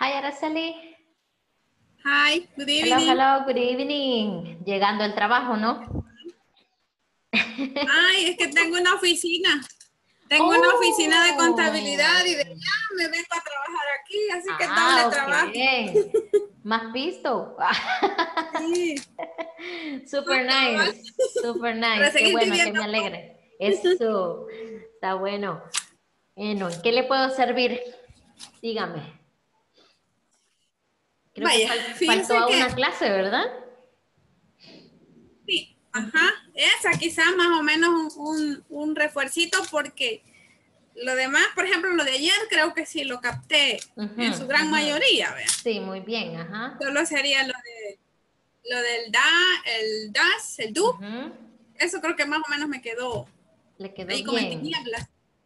Hi, Araceli. Hi, good Hello, evening. hello, good evening. Llegando al trabajo, ¿no? Ay, es que tengo una oficina. Tengo una oficina de contabilidad y de ya me vengo a trabajar aquí, así que doble trabajo. Más visto. Sí, Super cabal. nice, super Para nice. Qué seguir bueno, que viviendo. me alegre. Eso, está bueno. Bueno, ¿en qué le puedo servir? Dígame. Creo que Vaya, faltó fíjese a que una clase, ¿verdad? sí, ajá, esa quizás más o menos un refuercito porque lo demás, por ejemplo, lo de ayer creo que sí lo capté en su gran mayoría, ¿vea? Sí, muy bien, ajá. Solo sería lo del el DAS, el DO. Eso creo que más o menos me quedó Le quedó ahí como en bien. tinieblas.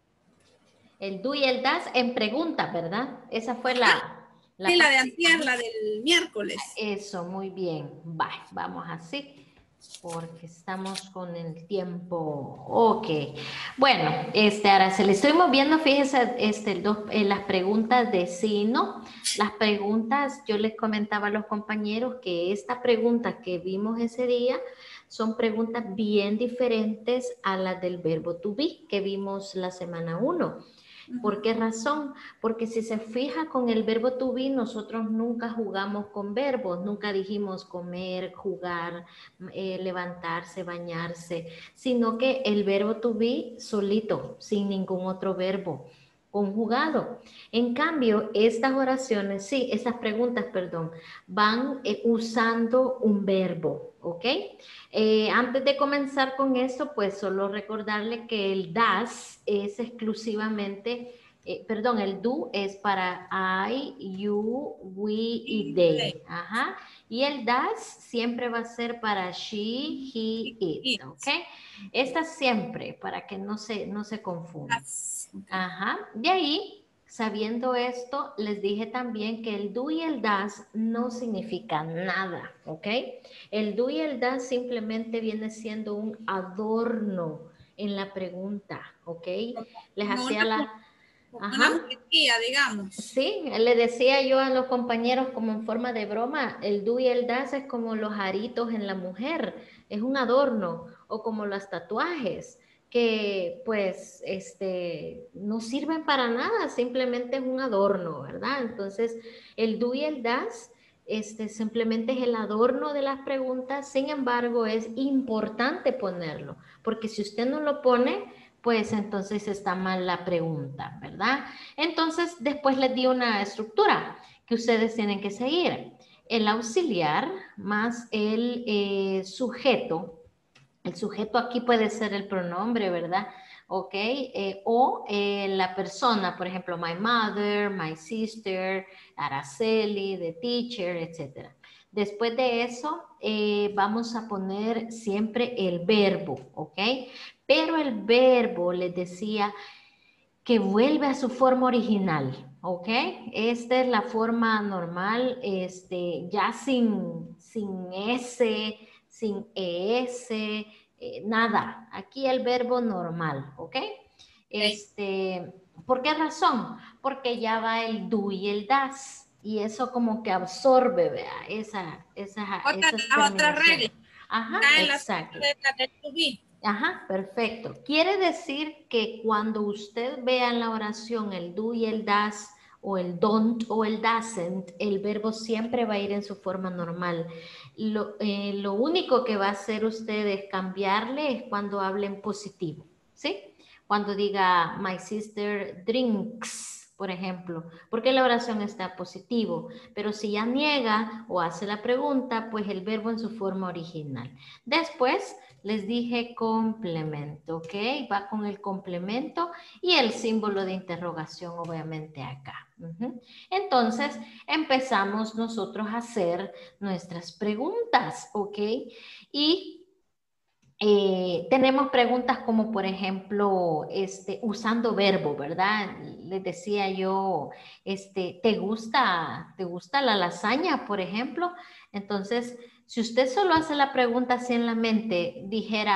El do y el das en pregunta, ¿verdad? Esa fue la Sí, la parte. de antier, la del miércoles. Eso, muy bien. Vamos así, porque estamos con el tiempo. Ok. Bueno, ahora se le estoy moviendo, fíjese, las preguntas de sí, ¿no? Las preguntas, yo les comentaba a los compañeros que esta pregunta que vimos ese día son preguntas bien diferentes a las del verbo to be que vimos la semana 1. ¿Por qué razón? Porque si se fija con el verbo to be, nosotros nunca jugamos con verbos, nunca dijimos comer, jugar, levantarse, bañarse, sino que el verbo to be solito, sin ningún otro verbo conjugado. En cambio, estas oraciones, sí, estas preguntas, perdón, van usando un verbo, ¿ok? Antes de comenzar con esto, pues solo recordarle que el das es exclusivamente, perdón, el do es para I, you, we y they. Ajá. Y el das siempre va a ser para she, he, it, ¿ok? Esta siempre, para que no se confunda. Ajá. De ahí, sabiendo esto, les dije también que el do y el das no significan nada, ¿ok? El do y el das simplemente viene siendo un adorno en la pregunta, ¿ok? Les Como hacía una Ajá. muletilla, digamos. Sí, le decía yo a los compañeros como en forma de broma, el do y el das es como los aritos en la mujer, es un adorno, o como los tatuajes, que pues no sirven para nada, simplemente es un adorno, ¿verdad? Entonces, el do y el das simplemente es el adorno de las preguntas, sin embargo, es importante ponerlo, porque si usted no lo pone, pues entonces está mal la pregunta, ¿verdad? Entonces, después les di una estructura que ustedes tienen que seguir. El auxiliar más el sujeto. El sujeto aquí puede ser el pronombre, ¿verdad? ¿Ok? La persona, por ejemplo, my mother, my sister, Araceli, the teacher, etc. Después de eso, vamos a poner siempre el verbo, ¿ok? Pero el verbo, les decía, que vuelve a su forma original, ¿ok? Esta es la forma normal, ya sin S, sin ES, nada. Aquí el verbo normal, ¿ok? ¿Por qué razón? Porque ya va el do y el das, y eso como que absorbe, ¿vea? Esas Otra regla. terminaciones. Ajá, Caen las exacto. reglas del to be. Ajá, perfecto. Quiere decir que cuando usted vea en la oración el do y el das, o el don't o el doesn't, el verbo siempre va a ir en su forma normal. Lo único que va a hacer usted es cambiarle es cuando hable en positivo, ¿sí? Cuando diga my sister drinks, por ejemplo, porque la oración está positivo, pero si ya niega o hace la pregunta, pues el verbo en su forma original. Después les dije complemento, ¿ok? Va con el complemento y el símbolo de interrogación, obviamente, acá. Entonces, empezamos nosotros a hacer nuestras preguntas, ¿ok? Y tenemos preguntas como, por ejemplo, usando verbo, ¿verdad? Les decía yo, ¿te gusta la lasaña, por ejemplo? Entonces, si usted solo hace la pregunta así en la mente, dijera,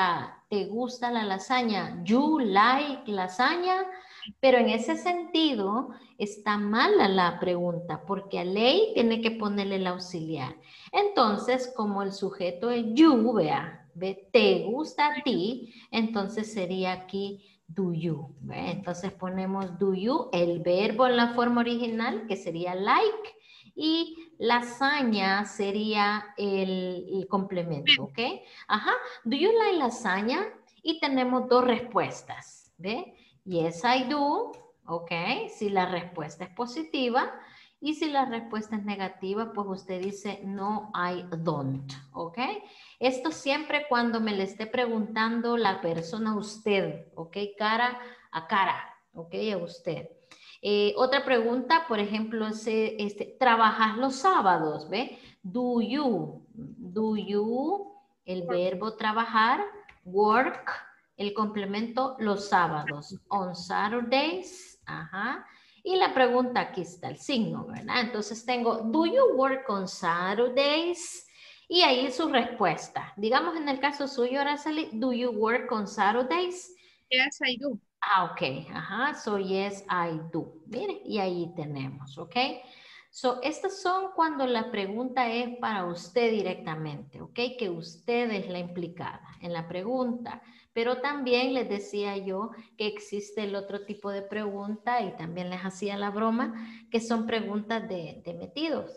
¿te gusta la lasaña? You like lasaña. Pero en ese sentido está mala la pregunta porque a ley tiene que ponerle el auxiliar. Entonces, como el sujeto es you, vea, ve, te gusta a ti, entonces sería aquí do you. ¿Ve? Entonces ponemos do you, el verbo en la forma original que sería like y lasaña sería el complemento, ¿ok? Ajá, do you like lasaña? Y tenemos dos respuestas, ¿ve? Yes, I do. Ok, si la respuesta es positiva y si la respuesta es negativa, pues usted dice no, I don't. Ok, esto siempre cuando me le esté preguntando la persona a usted. Ok, cara a cara. Ok, a usted. Otra pregunta, por ejemplo, es, ¿trabajas los sábados? ¿Ve? Do you? Do you? El verbo trabajar, work. El complemento los sábados. On Saturdays. Ajá. Y la pregunta, aquí está el signo, ¿verdad? Entonces tengo, do you work on Saturdays? Y ahí su respuesta. Digamos en el caso suyo, Araceli, do you work on Saturdays? Yes, I do. Ah, ok. Ajá. So, yes, I do. Mire, y ahí tenemos, ¿ok? So, estas son cuando la pregunta es para usted directamente, ¿ok? Que usted es la implicada en la pregunta. Pero también les decía yo que existe el otro tipo de pregunta y también les hacía la broma, que son preguntas de metidos.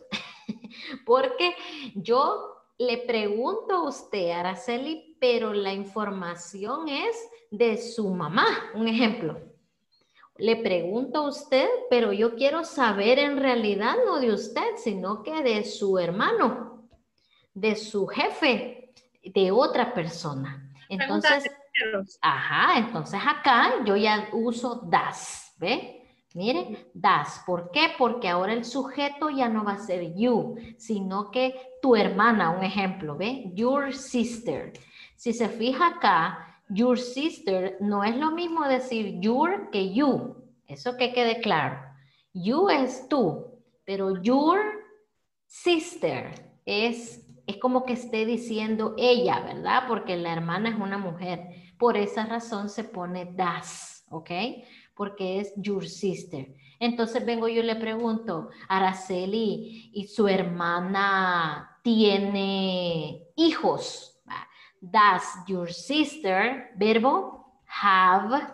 Porque yo le pregunto a usted, Araceli, pero la información es de su mamá. Un ejemplo. Le pregunto a usted, pero yo quiero saber en realidad no de usted, sino que de su hermano, de su jefe, de otra persona. Entonces, ajá, entonces acá yo ya uso das, ¿ve? Mire, das. ¿Por qué? Porque ahora el sujeto ya no va a ser you, sino que tu hermana, un ejemplo, ¿ve? Your sister. Si se fija acá, your sister no es lo mismo decir your que you. Eso que quede claro. You es tú, pero your sister es como que esté diciendo ella, ¿verdad? Porque la hermana es una mujer. Por esa razón se pone das, ¿ok? Porque es your sister. Entonces vengo yo y le pregunto, Araceli, ¿y su hermana tiene hijos? Does your sister, verbo, have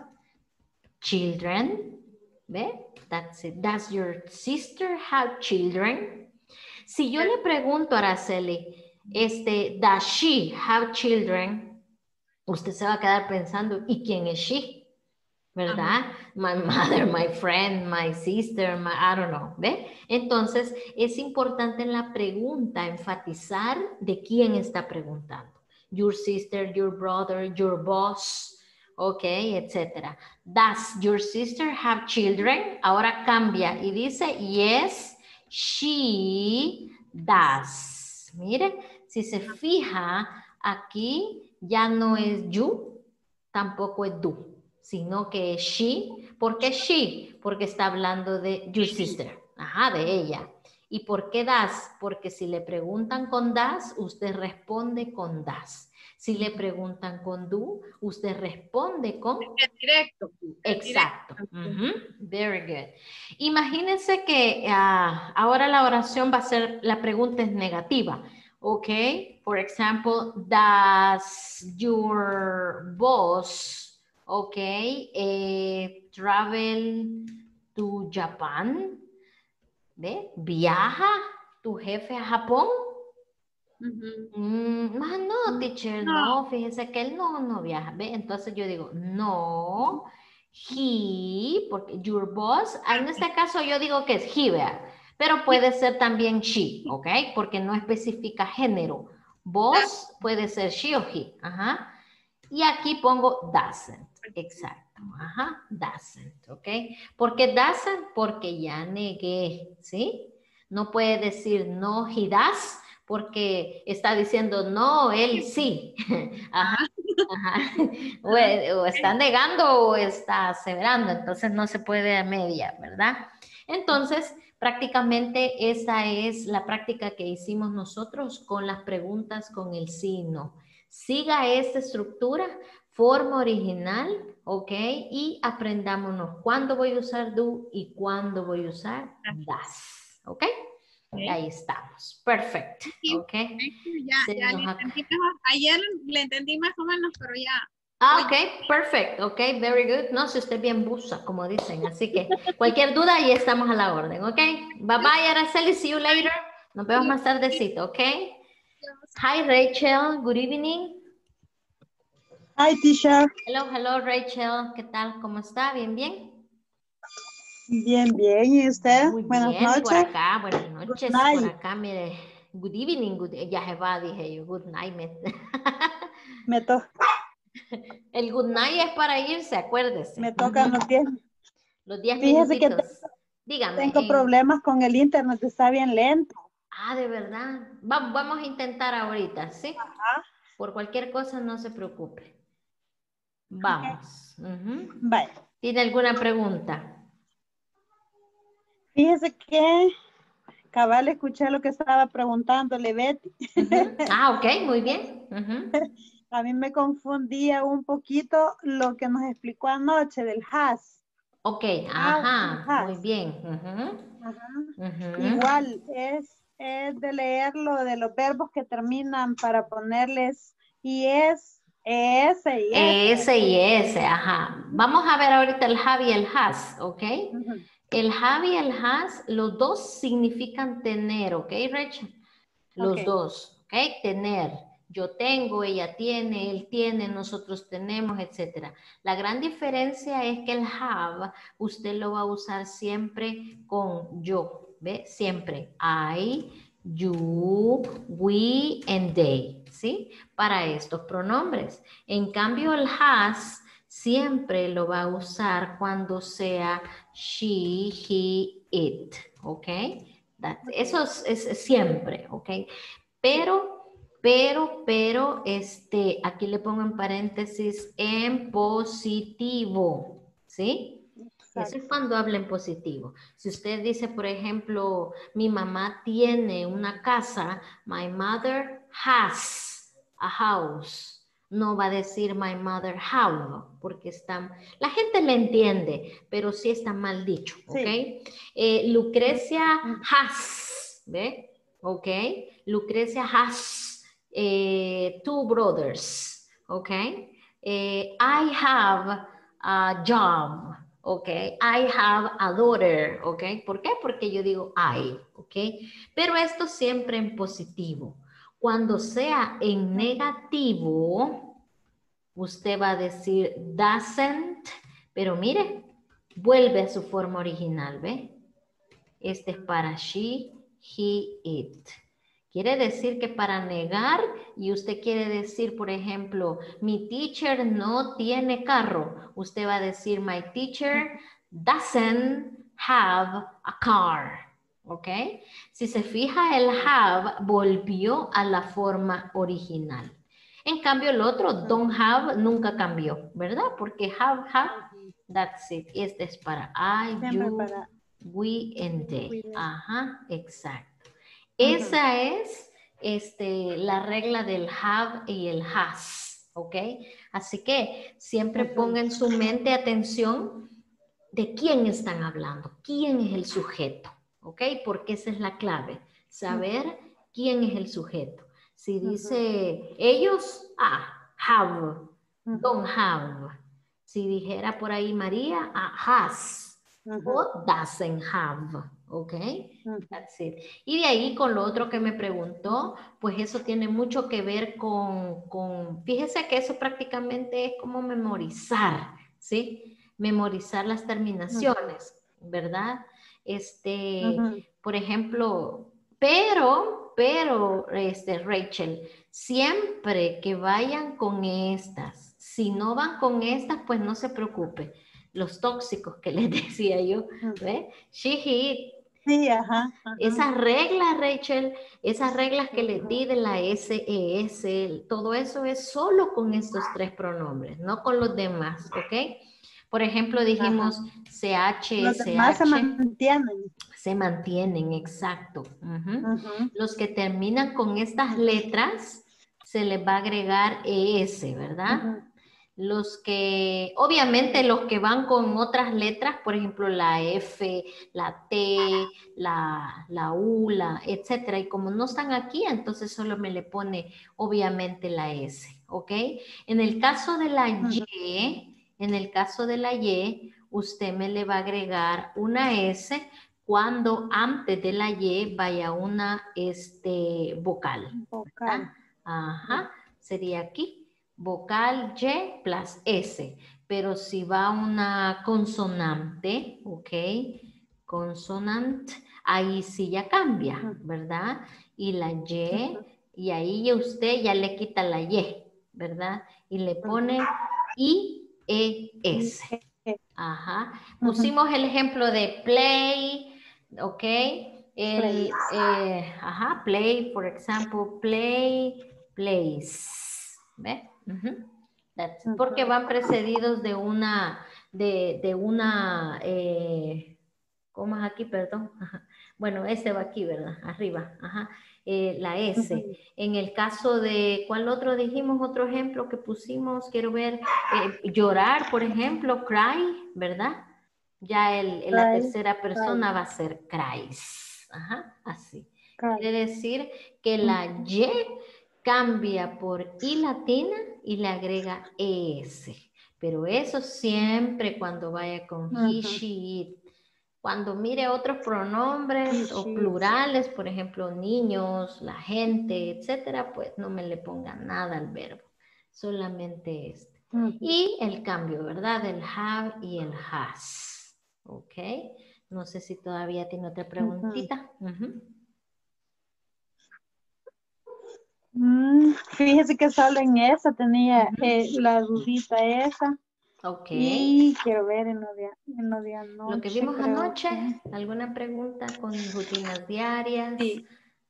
children? ¿Ve? That's it. Does your sister have children? Si yo le pregunto a Araceli, does she have children? Usted se va a quedar pensando, ¿y quién es she? ¿Verdad? My mother, my friend, my sister, I don't know. ¿Ve? Entonces, es importante en la pregunta enfatizar de quién está preguntando. Your sister, your brother, your boss, ok, etcétera. Does your sister have children? Ahora cambia y dice, yes, she does. Mire, si se fija, aquí ya no es you, tampoco es do, sino que es she. ¿Por qué she? Porque está hablando de your sister, ajá, de ella. ¿Y por qué das? Porque si le preguntan con das, usted responde con das. Si le preguntan con do, usted responde con... Directo. Exacto. Very good. Imagínense que ahora la oración va a ser, la pregunta es negativa. Ok. For example, does your boss, ok, travel to Japan? ¿Ve? ¿Viaja tu jefe a Japón? No, teacher, no, fíjese que él no viaja, ¿ve? Entonces yo digo, no, he, porque your boss, en este caso yo digo que es he, vea, pero puede ser también she, ¿ok? Porque no especifica género. Boss puede ser she o he, ajá. Y aquí pongo doesn't, exacto, ajá, doesn't, ¿ok? ¿Por qué doesn't? Porque ya negué, ¿sí? No puede decir no, he does, porque está diciendo no, él sí. Ajá, ajá. O está negando o está aseverando, entonces no se puede a media, ¿verdad? Entonces, prácticamente esa es la práctica que hicimos nosotros con las preguntas con el sí y no. Siga esta estructura, forma original, ¿ok? Y aprendámonos cuándo voy a usar do y cuándo voy a usar das, ¿ok? Okay. Ahí estamos. Perfecto, ¿ok? Ya le entendí mejor. Ayer le entendí más o menos, pero ya. Ok, perfecto, ok, very good. No, si usted bien busa, como dicen, así que cualquier duda, ahí estamos a la orden, ok? Bye bye, Araceli, see you later. Nos vemos más tardecito, ok? Hi, Rachel, good evening. Hi, teacher. Hello, Rachel, ¿qué tal? ¿Cómo está? ¿Bien, bien? Bien, bien. ¿Y usted? Muy Buenas bien, noches. por acá, buenas noches, Good night. por acá, mire, good evening, ya se va, dije yo, good night. Me toca. El good night es para irse, acuérdese. Me tocan los 10. Los 10 Fíjese que minutitos. Dígame. tengo problemas con el internet, está bien lento. Ah, de verdad. Vamos a intentar ahorita, ¿sí? Ajá. Por cualquier cosa, no se preocupe. Vamos. Bye. ¿Tiene alguna pregunta? Fíjese que cabal escuché lo que estaba preguntándole Betty. Ah, ok, muy bien. A mí me confundía un poquito lo que nos explicó anoche del has. Ok, How ajá, to has. muy bien. Ajá. Igual es de leer lo de los verbos que terminan para ponerles es, ese y ese. Ese y ese, ajá. Vamos a ver ahorita el have y el has, ¿ok? El have y el has, los dos significan tener, ¿ok, Rachel? Los dos, ¿ok? Tener. Yo tengo, ella tiene, él tiene, nosotros tenemos, etc. La gran diferencia es que el have, usted lo va a usar siempre con yo, ¿ve? Siempre. I, you, we, and they, ¿sí? Para estos pronombres. En cambio, el has siempre lo va a usar cuando sea she, he, it, ¿ok? Eso es siempre, ¿ok? Pero, aquí le pongo en paréntesis en positivo, ¿sí? Eso es cuando habla en positivo. Si usted dice, por ejemplo, mi mamá tiene una casa, my mother has a house. No va a decir my mother have, porque la gente le entiende, pero sí está mal dicho, ¿ok? Lucrecia has, ¿ve? ¿Ok? Lucrecia has two brothers, ¿ok? I have a job, ¿ok? I have a daughter, ¿ok? ¿Por qué? Porque yo digo I, ¿ok? Pero esto siempre en positivo. Cuando sea en negativo, usted va a decir doesn't, pero mire, vuelve a su forma original, ¿ve? Este es para she, he, it. Quiere decir que para negar, y usted quiere decir, por ejemplo, mi teacher no tiene carro, usted va a decir, my teacher doesn't have a car. ¿Ok? Si se fija, el have volvió a la forma original. En cambio, el otro, don't have, nunca cambió, ¿verdad? Porque have, that's it. Este es para I, you, we, and they. Ajá, exacto. Esa es la regla del have y el has, ¿ok? Así que siempre ponga en su mente atención de quién están hablando, quién es el sujeto, ¿ok? Porque esa es la clave, saber quién es el sujeto. Si dice ellos, have, don't have. Si dijera por ahí María, has, o doesn't have, ¿ok? That's it. Y de ahí con lo otro que me preguntó, pues eso tiene mucho que ver fíjese que eso prácticamente es como memorizar, ¿sí? Memorizar las terminaciones, ¿verdad? Por ejemplo, pero, Rachel, siempre que vayan con estas, si no van con estas, pues no se preocupe. Los tóxicos que les decía yo, ¿ve? She, he, sí, ajá. Esas reglas, Rachel, esas reglas que les di de la SES, todo eso es solo con estos tres pronombres, no con los demás, ¿ok? Por ejemplo, dijimos CH, los demás SH. se mantienen. Se mantienen, exacto. Los que terminan con estas letras, se les va a agregar ES, ¿verdad? Los que, obviamente los que van con otras letras, por ejemplo, la F, la T, la U, etcétera, y como no están aquí, entonces solo me le pone, obviamente, la S, ¿ok? En el caso de la Y, usted me le va a agregar una S cuando antes de la Y vaya una vocal. Vocal. Ajá, sería aquí. Vocal Y plus S, pero si va una consonante, ¿ok? Consonante, ahí sí ya cambia, ¿verdad? Y la Y, y ahí usted ya le quita la Y, ¿verdad? Y le pone I-E-S. Ajá. Pusimos el ejemplo de play, ¿ok? Play, por ejemplo, plays. ¿Ve? Porque van precedidos de una, ¿cómo es aquí? Perdón. Ajá. Bueno, ese va aquí, ¿verdad? Arriba. Ajá. La S. En el caso de, ¿cuál otro dijimos? Otro ejemplo que pusimos, quiero ver, llorar, por ejemplo, cry, ¿verdad? Ya la tercera persona va a ser cries. Ajá, así. Quiere decir que la Y cambia por I latina y le agrega ES. Pero eso siempre cuando vaya con he, she, it. Cuando mire otros pronombres o plurales, por ejemplo, niños, la gente, etcétera, pues no me le ponga nada al verbo. Solamente este. Y el cambio, ¿verdad? Del have y el has. ¿Ok? No sé si todavía tiene otra preguntita. Fíjese que solo en esa tenía la dudita esa. Ok. Y quiero ver en lo de anoche. Lo que vimos anoche, ¿alguna pregunta con rutinas diarias? Sí.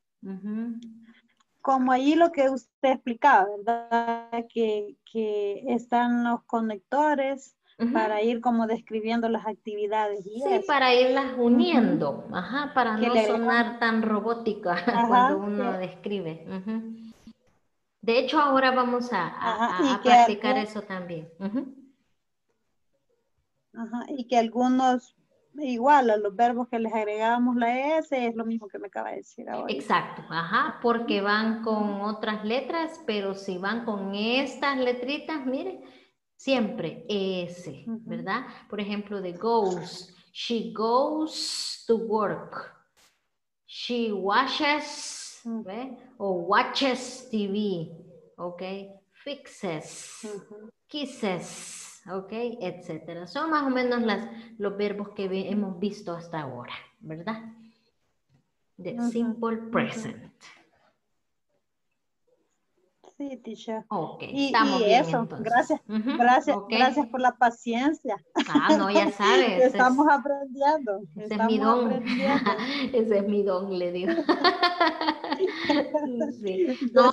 Como ahí lo que usted explicaba, ¿verdad? Que están los conectores para ir como describiendo las actividades. Y sí, para irlas uniendo, ajá, para no sonar tan robótica cuando uno describe. De hecho, ahora vamos a practicar eso también. Y que algunos, igual a los verbos que les agregamos la S, es lo mismo que me acaba de decir ahora. Exacto, ajá, porque van con otras letras, pero si van con estas letritas, miren, siempre S, ¿verdad? Por ejemplo, de goes, she goes to work, she watches, ¿ve? O watches TV, ¿ok? Fixes, kisses, ¿ok? Etcétera. Son más o menos los verbos que hemos visto hasta ahora, ¿verdad? The simple present. Sí, teacher. Ok, estamos bien eso, entonces. Gracias por la paciencia. Ah, no, ya sabes. Estamos aprendiendo. Ese es mi don. Ese es mi don, le digo. Sí. No,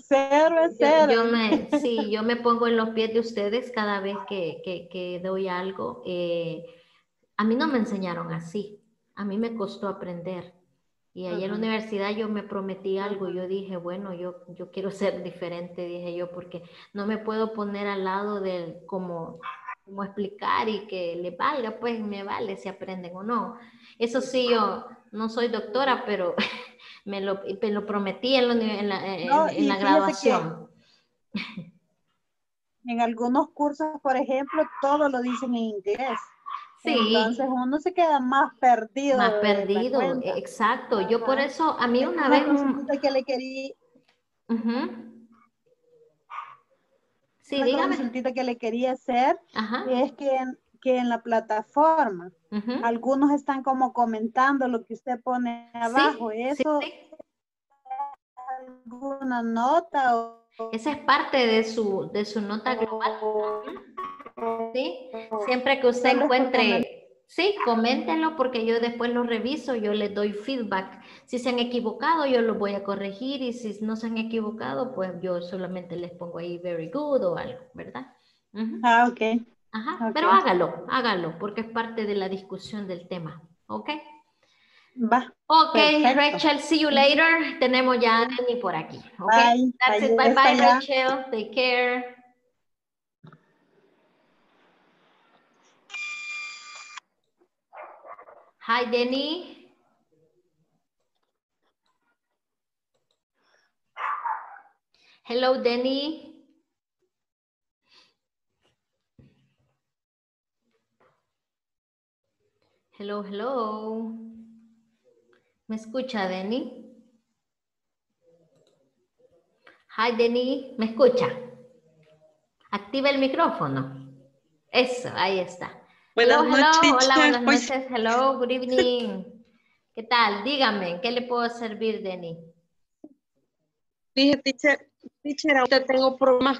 yo me pongo en los pies de ustedes cada vez que doy algo. A mí no me enseñaron así. A mí me costó aprender. Y ahí en la universidad yo me prometí algo, yo dije, bueno, yo quiero ser diferente, dije yo, porque no me puedo poner al lado de cómo explicar y que le valga, pues me vale si aprenden o no. Eso sí, yo no soy doctora, pero me lo prometí en la graduación. En algunos cursos, por ejemplo, todo lo dicen en inglés. Sí. Entonces uno se queda más perdido. Más perdido, exacto. Yo por eso, a mí una vez... que le quería... Sí, dígame. Una consultita que le quería hacer es que en la plataforma algunos están como comentando lo que usted pone abajo. ¿Eso es alguna nota? Esa es parte de su nota global. ¿Sí? Siempre que usted encuentre, sí, coméntenlo porque yo después lo reviso, yo les doy feedback. Si se han equivocado, yo los voy a corregir y si no se han equivocado, pues yo solamente les pongo ahí very good o algo, ¿verdad? Ok. Ajá, pero hágalo, porque es parte de la discusión del tema, ¿ok? Va. Ok, Perfecto. Rachel, see you later. Tenemos ya a Denny por aquí, ¿ok? Bye. That's it, bye, Rachel, take care. Hi, Denny. Hello, Denny. Hello, hello. ¿Me escucha, Denny? Hi, Denny. ¿Me escucha? Activa el micrófono. Eso, ahí está. Buenas Hello, hello. noches, Hola, buenas pues. noches. Hello, good evening. ¿Qué tal? Dígame, ¿en qué le puedo servir, Denny? Fíjate, teacher, ahorita tengo problemas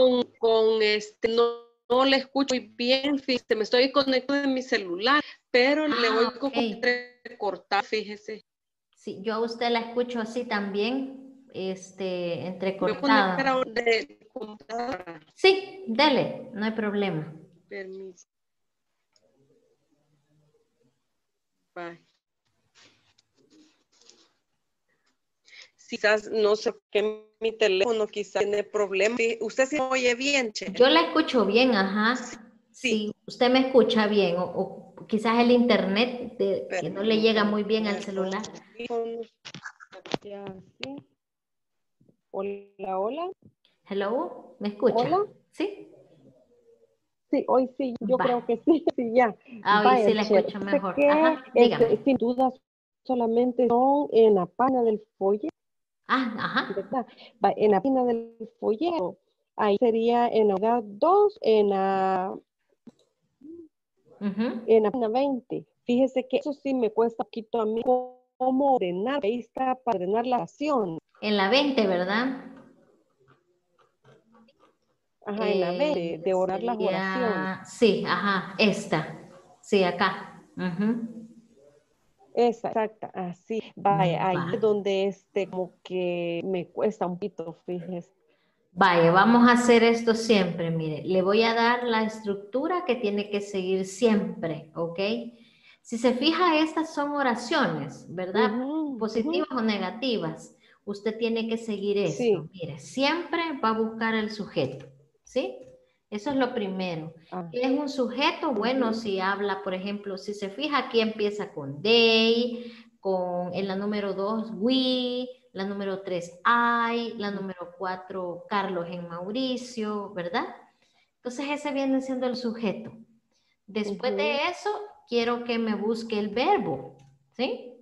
no le escucho muy bien, fíjese, me estoy conectando en mi celular, pero le oigo Ok. cortar, fíjese. Sí, yo a usted la escucho así también, Me voy a conectar entrecortada. ahora de computadora. Sí, dele, no hay problema. Permiso. Bye. Quizás, no sé qué, mi teléfono quizás tiene problemas. ¿Usted se oye bien, Che? Yo la escucho bien, ajá. Sí, usted me escucha bien, o quizás el internet que no le llega muy bien al celular. Ya, sí. Hola, hola. Hello, ¿me escucha? Hola. ¿Sí? Sí, hoy sí, yo Va. creo que sí, sí, ya. Hoy sí Vaya, la Cher, escucho sé mejor. que Ajá, dígame. sin duda solamente son en la página del folleto, Ajá. ¿verdad? En la página del folleto, ahí sería en la unidad 2, Ujú. en la página 20. Fíjese que eso sí me cuesta un poquito a mí cómo ordenar, ahí está para ordenar la acción. En la 20, ¿verdad? Ajá, en la 20, de orar las oraciones. Sería, sí, ajá, esta. Sí, acá. Ujú. Exacta, así. Vaya, ahí es Va. donde como que me cuesta un poquito, fíjese. Vaya, vamos a hacer esto siempre. Mire, le voy a dar la estructura que tiene que seguir siempre, ¿ok? Si se fija, estas son oraciones, ¿verdad? Ujú, ujú. Positivas o negativas. Usted tiene que seguir esto. Sí. Mire, siempre va a buscar el sujeto, ¿sí? Eso es lo primero. Ah, ¿Qué es un sujeto? Bueno, ujú, si habla, por ejemplo, si se fija, aquí empieza con they, con en la número 2, we, la número 3, I, la número 4, Carlos en Mauricio, ¿verdad? Entonces ese viene siendo el sujeto. Después ujú, de eso, quiero que me busque el verbo, ¿sí?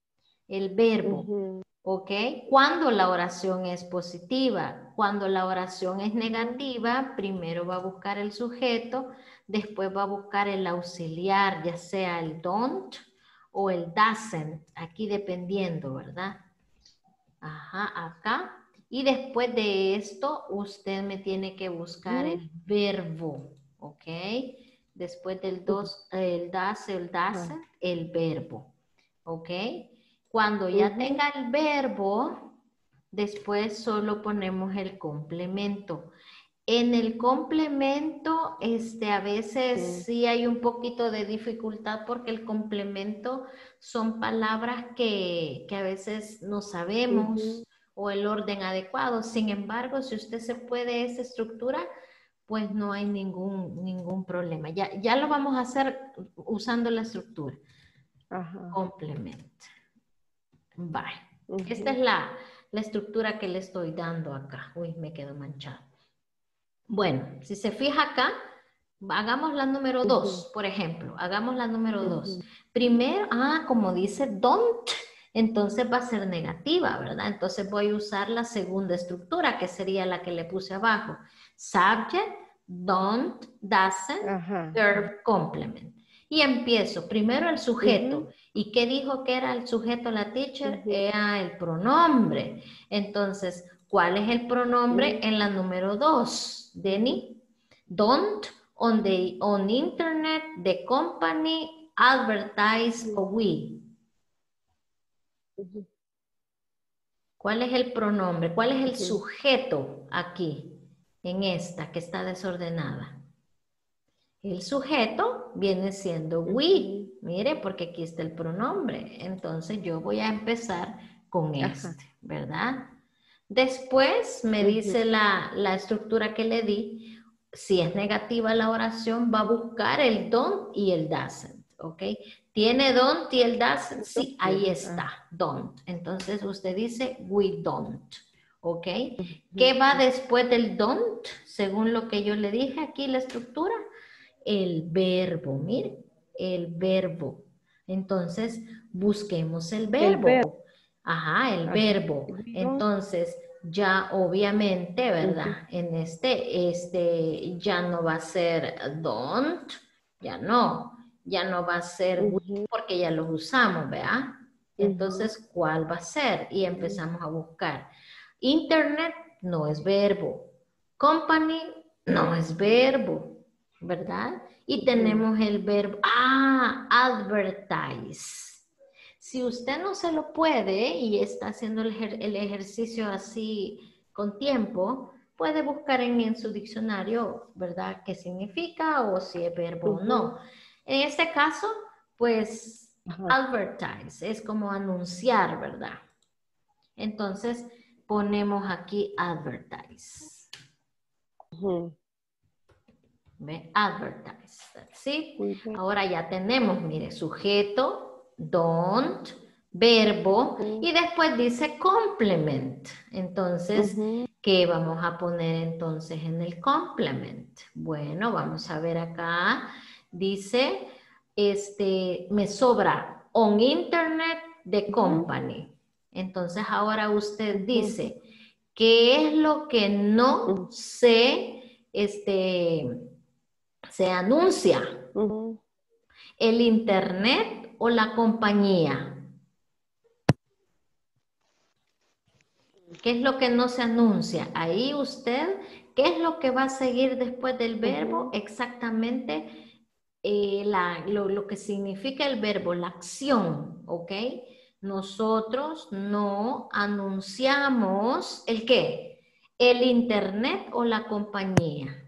El verbo, ujú, ¿ok? Cuando la oración es positiva, cuando la oración es ujú, negativa, primero va a buscar el sujeto, después va a buscar el auxiliar, ya sea el don't o el doesn't, aquí dependiendo, ¿verdad? Ajá, acá. Y después de esto, usted me tiene que buscar ujú, el verbo, ¿ok? Después del ujú. dos, el das, el Ajá, doesn't, el verbo, ¿ok? Cuando ya ujú, tenga el verbo, después solo ponemos el complemento. En el complemento, a veces ujú, sí hay un poquito de dificultad porque el complemento son palabras que a veces no ujú. sabemos o el orden adecuado. Sin embargo, si usted se puede esa estructura, pues no hay ningún problema. Ya lo vamos a hacer usando la estructura. Ajá, Complemento. Vale. Esta es ujú, la estructura que le estoy dando acá. Uy, me quedó manchado. Bueno, si se fija acá, hagamos la número ujú, 2, por ejemplo. Hagamos la número 2. ujú, Primero, como dice don't, entonces va a ser negativa, ¿verdad? Entonces voy a usar la segunda estructura, que sería la que le puse abajo. Subject, don't, doesn't, ajá, verb, complement. Y empiezo. Primero el sujeto. ujú, ¿Y qué dijo que era el sujeto la teacher? ujú, Era el pronombre. Entonces, ¿cuál es el pronombre ujú, en la número 2, ujú, Denny? Don't on internet, the company, advertise ujú, o we. ujú, ¿Cuál es el pronombre? ¿Cuál es el ujú, sujeto aquí en esta que está desordenada? El sujeto viene siendo we. ujú. Mire, porque aquí está el pronombre. Entonces yo voy a empezar con Ajá, este, ¿verdad? Después me ujú, dice la estructura que le di. Si es negativa la oración, va a buscar el don't y el doesn't. ¿ok? ¿Tiene don't y el doesn't? Sí, ahí está, don't. Entonces usted dice we don't, ¿ok? ¿Qué va después del don't? Según lo que yo le dije aquí, la estructura, el verbo, mire, el verbo. Entonces, busquemos el verbo. El verbo. Ajá, el Ajá. verbo. Entonces, ya obviamente, ¿verdad? En ya no va a ser don't, ya no va a ser we porque ya los usamos, ¿verdad? Entonces, ¿cuál va a ser? Y empezamos a buscar. Internet no es verbo. Company no es verbo, ¿verdad? Y tenemos el verbo, advertise. Si usted no se lo puede y está haciendo el ejercicio así con tiempo, puede buscar en su diccionario, ¿verdad? ¿Qué significa o si es verbo o no? En este caso, pues, advertise es como anunciar, ¿verdad? Entonces, ponemos aquí advertise. ¿Ve? Advertise. ¿Sí? Ahora ya tenemos, mire, sujeto, don't, verbo, y después dice complement. Entonces, ¿qué vamos a poner entonces en el complement? Bueno, vamos a ver acá. Dice, me sobra on internet the company. Entonces, ahora usted dice, ¿qué es lo que no se anuncia? ¿El internet o la compañía? ¿Qué es lo que no se anuncia? Ahí usted, ¿qué es lo que va a seguir después del verbo? Exactamente lo que significa el verbo, la acción, ¿ok? Nosotros no anunciamos ¿el qué? ¿El internet o la compañía?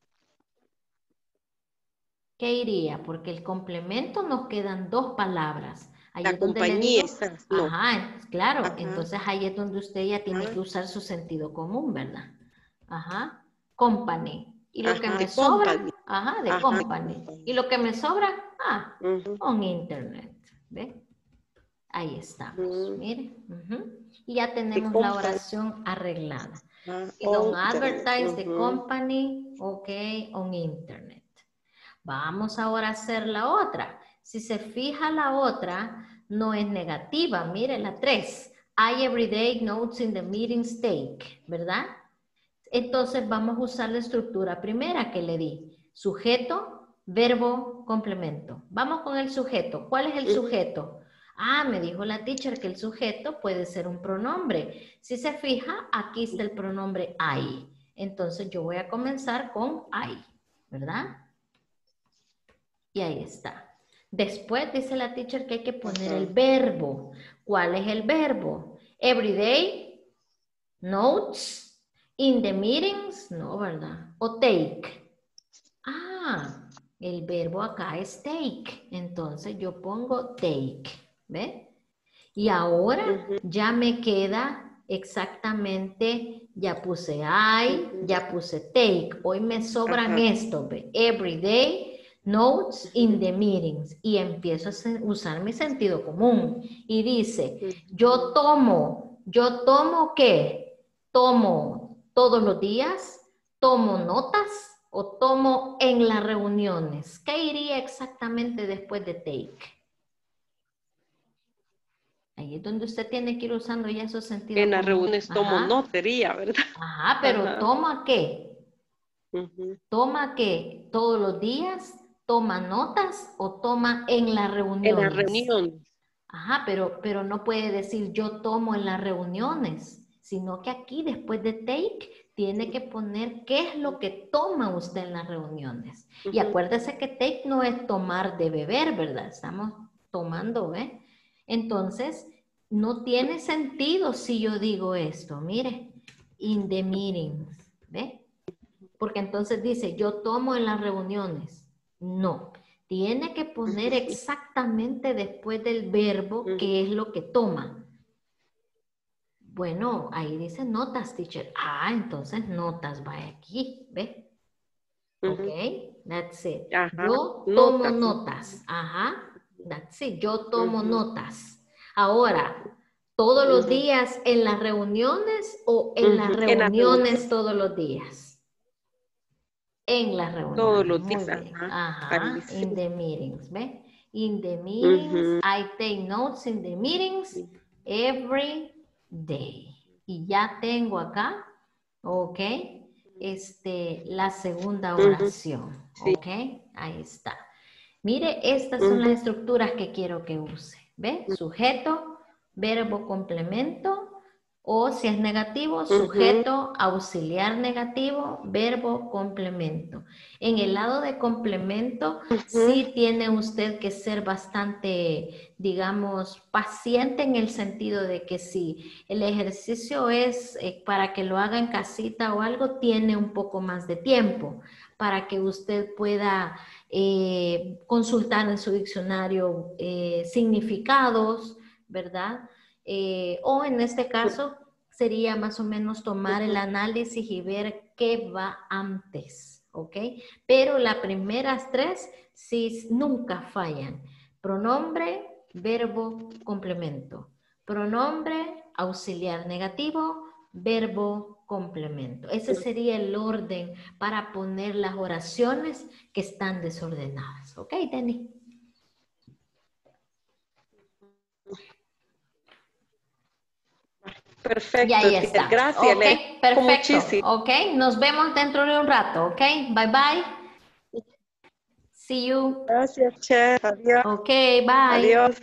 ¿Qué iría? Porque el complemento nos quedan dos palabras. Ahí La es donde compañía le digo, no. ajá, claro, entonces ahí es donde usted ya tiene que usar su sentido común, ¿verdad? Ajá, company. Y lo que me sobra, company. de company. Y lo que me sobra, on internet. ¿Ve? Ahí estamos, mire. Y ya tenemos la oración arreglada. Y don't advertise the company, ok, on internet. Vamos ahora a hacer la otra. Si se fija la otra, no es negativa. Mire la 3. I everyday notes in the meetings take, ¿verdad? Entonces vamos a usar la estructura primera que le di. Sujeto, verbo, complemento. Vamos con el sujeto. ¿Cuál es el sujeto? Me dijo la teacher que el sujeto puede ser un pronombre. Si se fija, aquí está el pronombre I. Entonces yo voy a comenzar con I, ¿verdad? Y ahí está. Después dice la teacher que hay que poner el verbo. ¿Cuál es el verbo? Everyday, notes, in the meetings, no, ¿verdad? O take. El verbo acá es take. Entonces yo pongo take. ¿Ve? Y ahora ya me queda exactamente, ya puse I, ya puse take. Hoy me sobran esto, ¿ve? Everyday, notes in the meetings. Y empiezo a usar mi sentido común. Y dice, yo tomo ¿qué? Tomo todos los días, tomo notas o tomo en las reuniones. ¿Qué iría exactamente después de take? Ahí es donde usted tiene que ir usando ya esos sentidos. En las reuniones tomo notería, ¿verdad? Ajá, pero ¿toma qué? ¿Toma qué? ¿Todos los días? ¿Toma notas o toma en las reuniones? En las reuniones. Ajá, pero no puede decir yo tomo en las reuniones, sino que aquí después de take tiene que poner qué es lo que toma usted en las reuniones. Y acuérdese que take no es tomar de beber, ¿verdad? Estamos tomando, ¿eh? Entonces, no tiene sentido si yo digo esto, mire, in the meetings, ¿ve? Porque entonces dice, yo tomo en las reuniones. No, tiene que poner exactamente después del verbo qué es lo que toma. Bueno, ahí dice notas, teacher. Entonces notas, va aquí, ¿ve? ¿Ok? That's it. Ajá. Yo tomo Notas. notas. Ajá. That's it. Yo tomo notas. Ahora, ¿todos los días en las reuniones o en las En las reuniones todos los días? En las todos reuniones. los Muy días. bien. Ajá. Ajá. Ahí In sí. the meetings. ¿Ve? In the meetings. I take notes in the meetings every day. Y ya tengo acá, ok, la segunda oración, Sí. ok, ahí está. Mire, estas son las estructuras que quiero que use, ¿ve? Sujeto, verbo, complemento, o si es negativo, sujeto, auxiliar negativo, verbo, complemento. En el lado de complemento, sí tiene usted que ser bastante, digamos, paciente en el sentido de que si el ejercicio es para que lo haga en casita o algo, tiene un poco más de tiempo para que usted pueda consultar en su diccionario significados, ¿verdad? O en este caso sería más o menos tomar el análisis y ver qué va antes, ¿ok? Pero las primeras tres sí nunca fallan. Pronombre, verbo, complemento. Pronombre, auxiliar negativo, verbo, complemento. Ese sería el orden para poner las oraciones que están desordenadas. ¿Ok, Denny? Perfecto. Y ahí está. Gracias. Ok, Le agradezco perfecto. muchísimo. Ok, nos vemos dentro de un rato. Ok, bye bye. See you. Gracias, Chef. Adiós. Ok, bye. Adiós.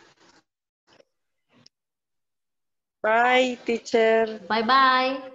Bye, teacher. Bye bye.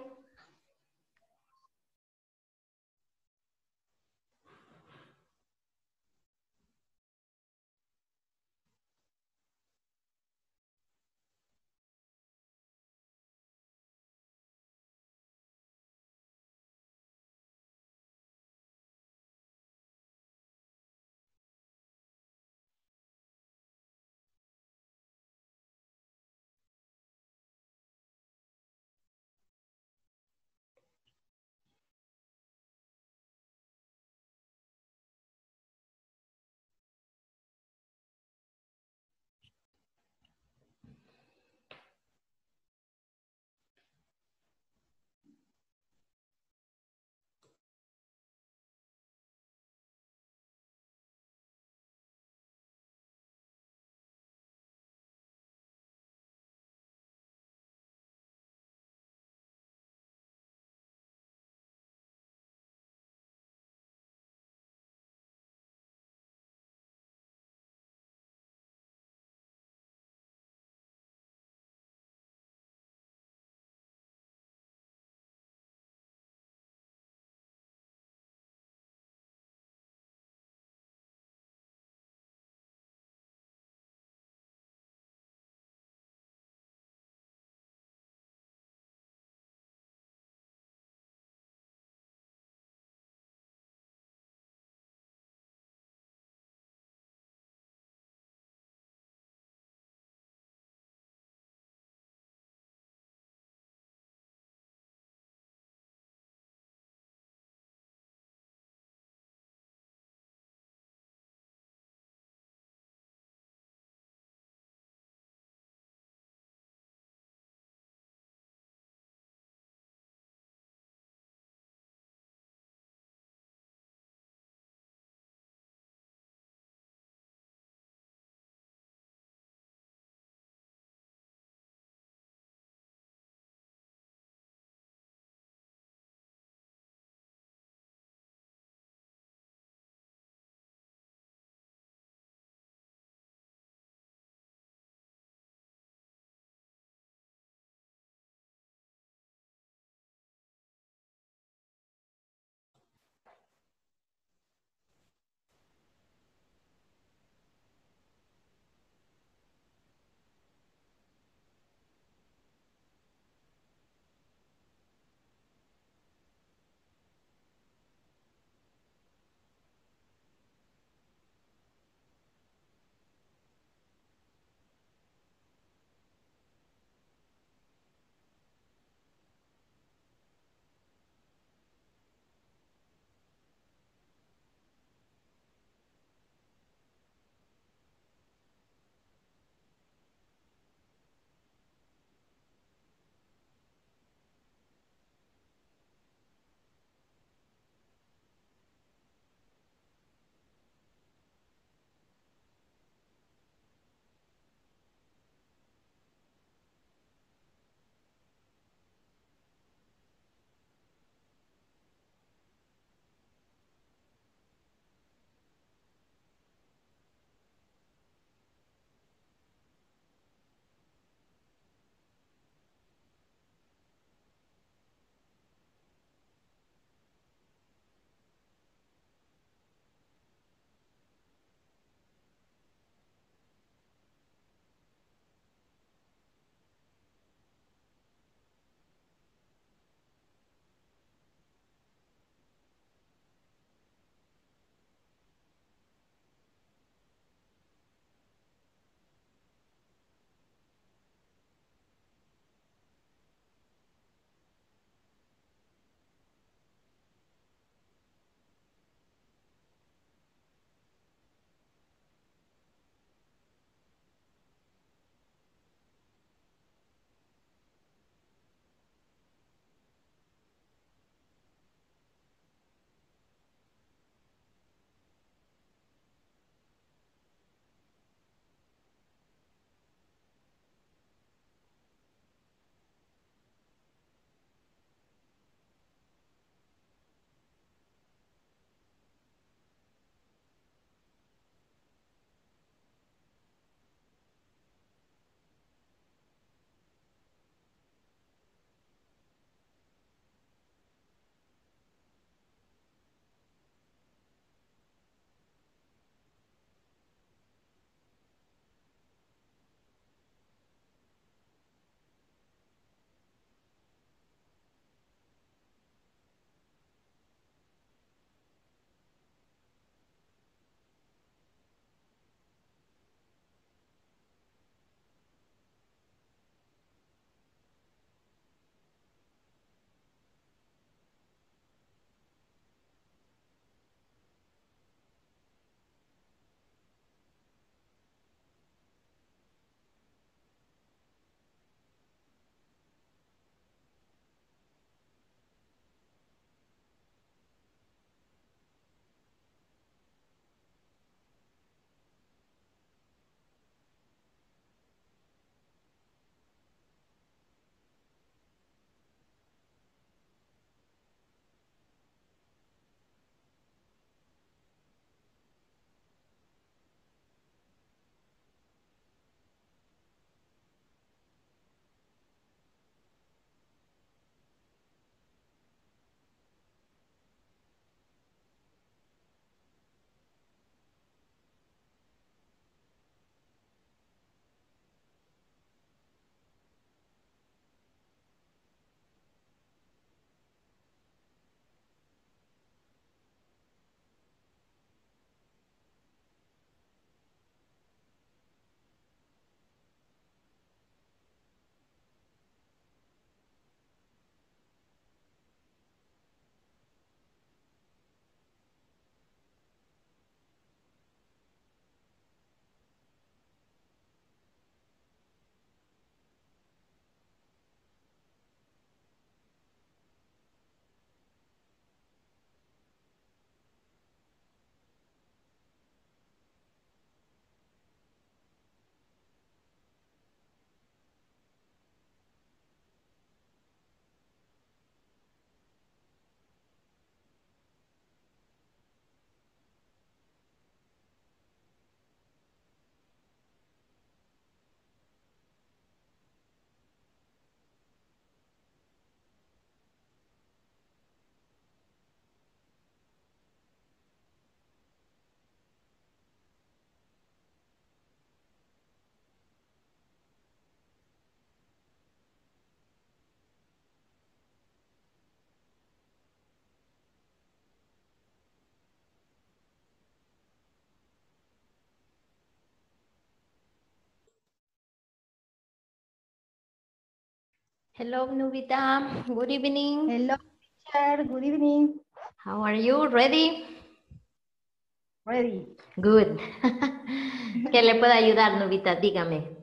Hello, Nubita. Good evening. Hello, teacher. Good evening. How are you? Ready? Ready. Good. ¿Qué le puede ayudar, Nubita? Dígame.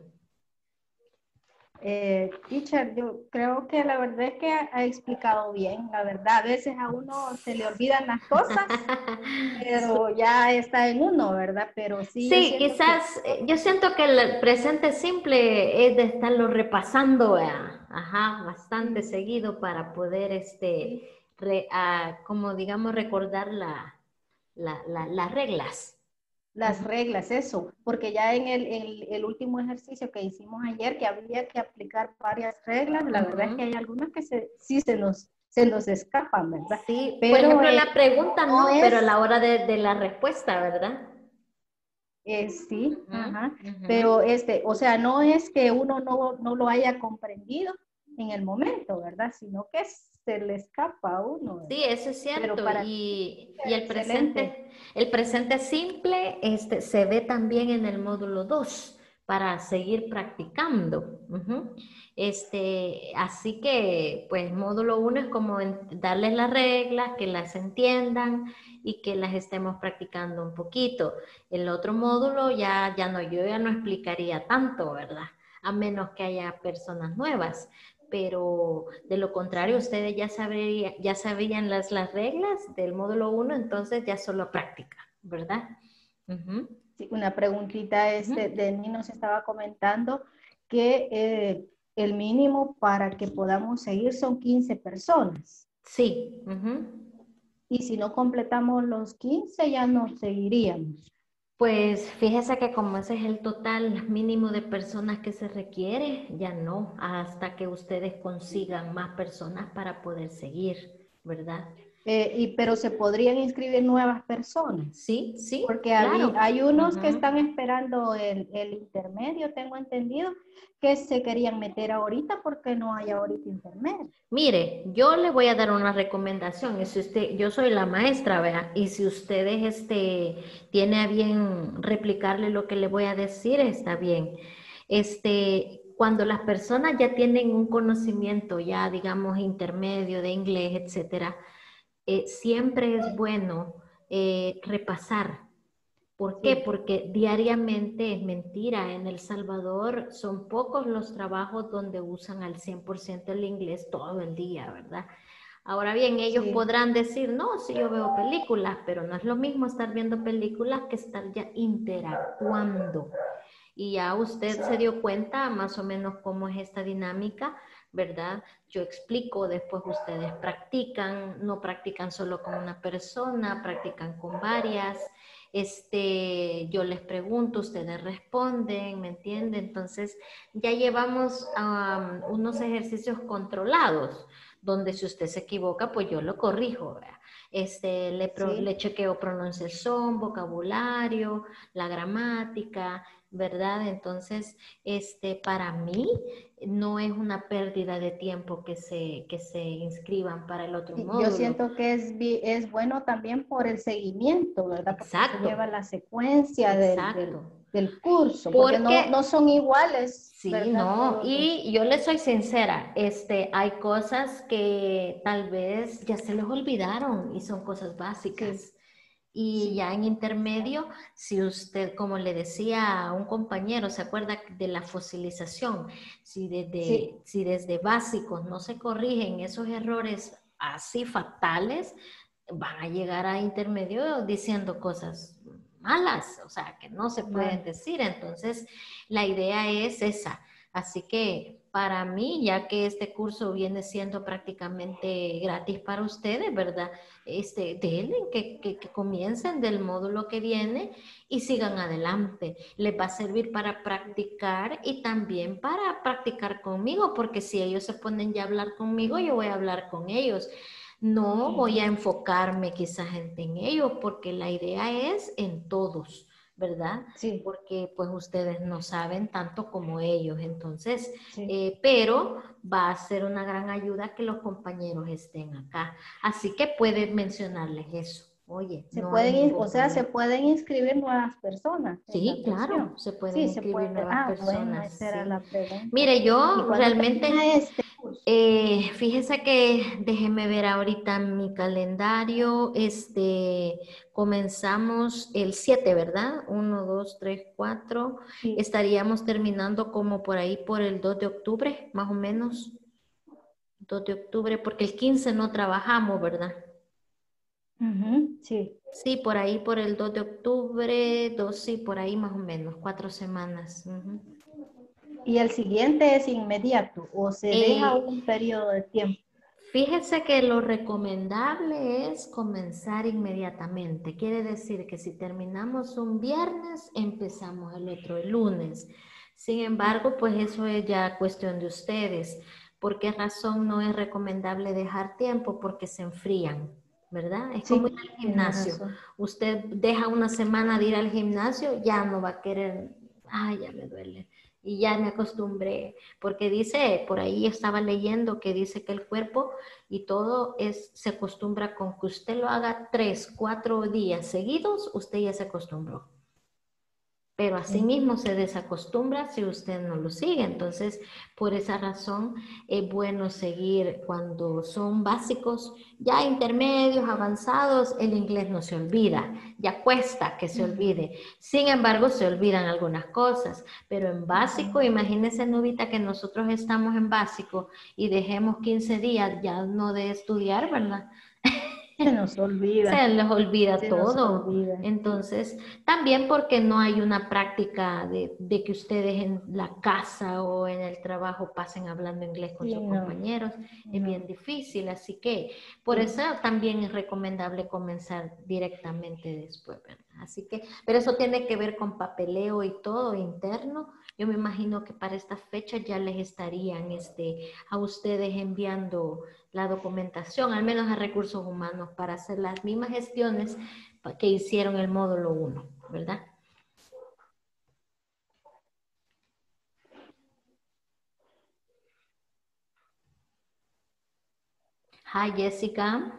Teacher, yo creo que la verdad es que ha explicado bien. La verdad, a veces a uno se le olvidan las cosas, pero ya está en uno, ¿verdad? Pero sí, yo Sí, siento quizás, yo siento que el presente simple es de estarlo repasando, ajá, bastante seguido para poder, como digamos, recordar las reglas. las reglas, eso, porque ya en el último ejercicio que hicimos ayer, que había que aplicar varias reglas, la verdad es que hay algunas que sí se nos escapan, ¿verdad? Sí, Pero, por ejemplo, la pregunta no, no pero a es, la hora de la respuesta, ¿verdad? sí, ajá. Ujú. Pero o sea, no es que uno no lo haya comprendido en el momento, ¿verdad? Sino que se le escapa a uno, ¿verdad? Sí, eso es Pero cierto. para Y excelente. el presente simple se ve también en el módulo 2 para seguir practicando. Ujú. Así que, pues, módulo 1 es como darles las reglas, que las entiendan y que las estemos practicando un poquito. El otro módulo yo ya no explicaría tanto, ¿verdad? A menos que haya personas nuevas, pero de lo contrario, ustedes ya sabían las reglas del módulo 1, entonces ya solo práctica, ¿verdad? Ujú. Sí, una preguntita, Denny nos estaba comentando que el mínimo para que podamos seguir son 15 personas. Sí. Ujú. Y si no completamos los 15, ya no seguiríamos. Pues fíjese que como ese es el total mínimo de personas que se requiere, ya no, hasta que ustedes consigan más personas para poder seguir, ¿verdad? Pero se podrían inscribir nuevas personas. Sí, sí, Porque claro. hay unos que Ujú. están esperando el intermedio, tengo entendido, que se querían meter ahorita porque no hay ahorita intermedio. Mire, yo le voy a dar una recomendación. Y si yo soy la maestra, vea, y si ustedes tiene a bien replicarle lo que le voy a decir, está bien. Cuando las personas ya tienen un conocimiento, ya digamos intermedio de inglés, etcétera, siempre es bueno repasar. ¿Por qué? Sí, Porque diariamente es mentira. En El Salvador son pocos los trabajos donde usan al 100% el inglés todo el día, ¿verdad? Ahora bien, ellos sí, podrán decir, no, sí, yo veo películas, pero no es lo mismo estar viendo películas que estar ya interactuando. Y ya usted se dio cuenta más o menos cómo es esta dinámica, ¿verdad? Yo explico, después ustedes practican, no practican solo con una persona, practican con varias. Yo les pregunto, ustedes responden, ¿me entiende? Entonces ya llevamos unos ejercicios controlados, donde si usted se equivoca, pues yo lo corrijo, ¿verdad? sí. Le chequeo pronunciación, vocabulario, la gramática, ¿verdad? Entonces, para mí no es una pérdida de tiempo que se inscriban para el otro Sí, yo módulo. siento que es bueno también por el seguimiento, ¿verdad? Porque se Exacto, lleva la secuencia exacto. del curso, porque Porque no son iguales, sí, ¿verdad? no, Todos los... y yo le soy sincera, hay cosas que tal vez ya se les olvidaron y son cosas Sí, básicas. Y sí, ya en intermedio, si usted, como le decía a un compañero, se acuerda de la fosilización, sí, si desde básicos no se corrigen esos errores así fatales, van a llegar a intermedio diciendo cosas malas, o sea, que no se pueden mal. decir. Entonces, la idea es esa. Así que para mí, ya que este curso viene siendo prácticamente gratis para ustedes, ¿verdad? Denle que comiencen del módulo que viene y sigan adelante. Les va a servir para practicar y también para practicar conmigo, porque si ellos se ponen ya a hablar conmigo, yo voy a hablar con ellos. No voy a Ujú. enfocarme quizás en ellos, porque la idea es en todos, ¿verdad? Sí, Porque pues ustedes no saben tanto como ellos. Entonces, sí. pero va a ser una gran ayuda que los compañeros estén acá. Así que pueden mencionarles eso. Oye, Se no hay pueden, ningún o sea, se problema. pueden inscribir nuevas personas en la Sí, claro, sesión. se pueden Sí, se inscribir puede. nuevas Ah, bueno, personas, esa era sí. la pregunta. Mire, ¿Y yo cuándo realmente, termina este? Fíjese que déjeme ver ahorita mi calendario. Comenzamos el 7, ¿verdad? 1, 2, 3, 4. Sí. Estaríamos terminando como por ahí por el 2 de octubre, más o menos. 2 de octubre, porque el 15 no trabajamos, ¿verdad? Sí. Sí, por ahí por el 2 de octubre, 2, sí, por ahí más o menos, 4 semanas. ¿Y el siguiente es inmediato o se deja un periodo de tiempo? Fíjese que lo recomendable es comenzar inmediatamente. Quiere decir que si terminamos un viernes, empezamos el otro el lunes. Sin embargo, pues eso es ya cuestión de ustedes. ¿Por qué razón no es recomendable dejar tiempo? Porque se enfrían, ¿verdad? Es como Sí, ir al tiene gimnasio. razón. Usted deja una semana de ir al gimnasio, ya no va a querer, ay, ya me duele. Y ya me acostumbré, porque dice, por ahí estaba leyendo que dice que el cuerpo y todo se acostumbra con que usted lo haga 3, 4 días seguidos, usted ya se acostumbró. Pero así mismo se desacostumbra si usted no lo sigue. Entonces, por esa razón es bueno seguir cuando son básicos, ya intermedios, avanzados, el inglés no se olvida, ya cuesta que se olvide. Sin embargo, se olvidan algunas cosas, pero en básico, imagínense, Nubita, que nosotros estamos en básico y dejemos 15 días ya no de estudiar, ¿verdad? Se nos olvida. Se les olvida Se nos todo. olvida. Entonces, también porque no hay una práctica de que ustedes en la casa o en el trabajo pasen hablando inglés con Sí, sus no. compañeros. Es No. bien difícil, así que por Sí. eso también es recomendable comenzar directamente después, ¿verdad? Así que, pero eso tiene que ver con papeleo y todo interno. Yo me imagino que para esta fecha ya les estarían a ustedes enviando la documentación, al menos a recursos humanos, para hacer las mismas gestiones que hicieron el módulo 1, ¿verdad? Hi, Jessica.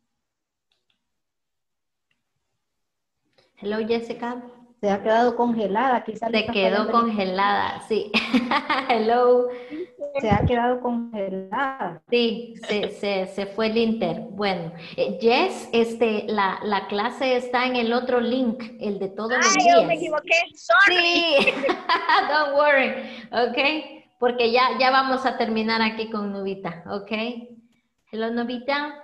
Hello, Jessica. Se ha quedado congelada, quizás le Se está quedó fallando el internet. congelada, sí. Hello. Se ha quedado congelada. Sí, se fue el Inter. Bueno, Jess, la clase está en el otro link, el de todos los Ay, yo me días. equivoqué. Sorry. Sí, don't worry, ok, porque ya vamos a terminar aquí con Nubita, ok. Hello, Nubita.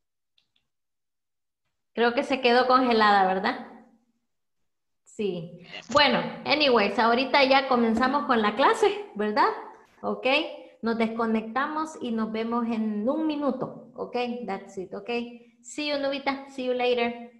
Creo que se quedó congelada, ¿verdad? Sí. Bueno, anyways, ahorita ya comenzamos con la clase, ¿verdad? Ok. Nos desconectamos y nos vemos en un minuto. Ok, that's it. Ok. See you, Nubita. See you later.